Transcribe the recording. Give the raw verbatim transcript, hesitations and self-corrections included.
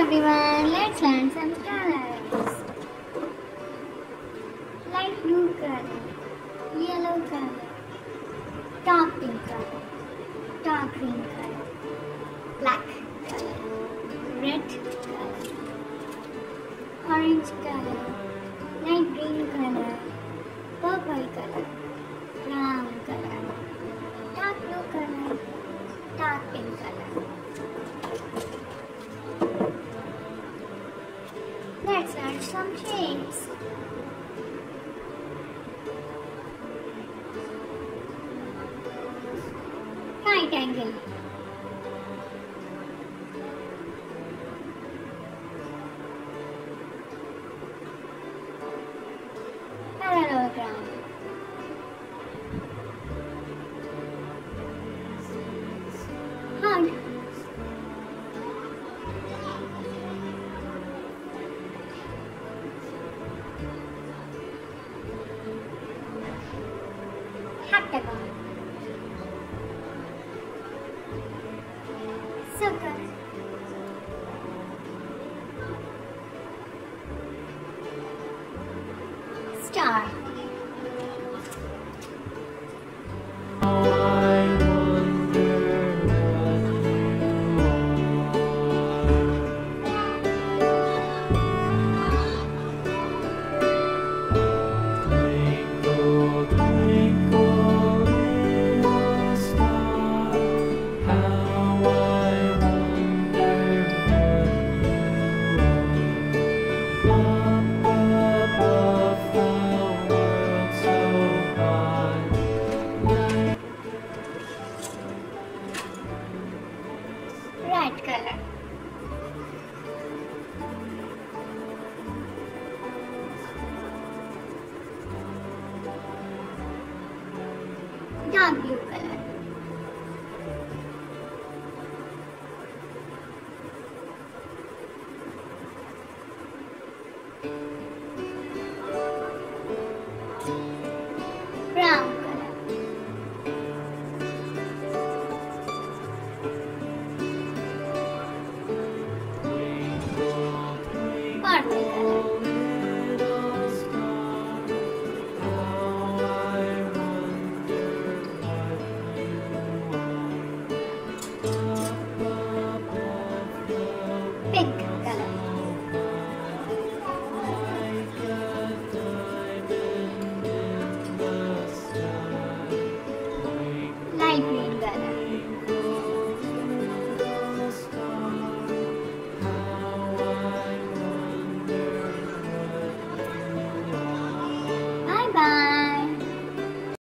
everyone, let's learn some colors. Light blue color, yellow color, dark pink color, dark green color, black color, red color, orange color, light green color, purple color, brown color, dark blue color, dark pink color. Let's add some shades. Right angle, parallelogram, heart, heptagon, circle, star, red color, dark blue color,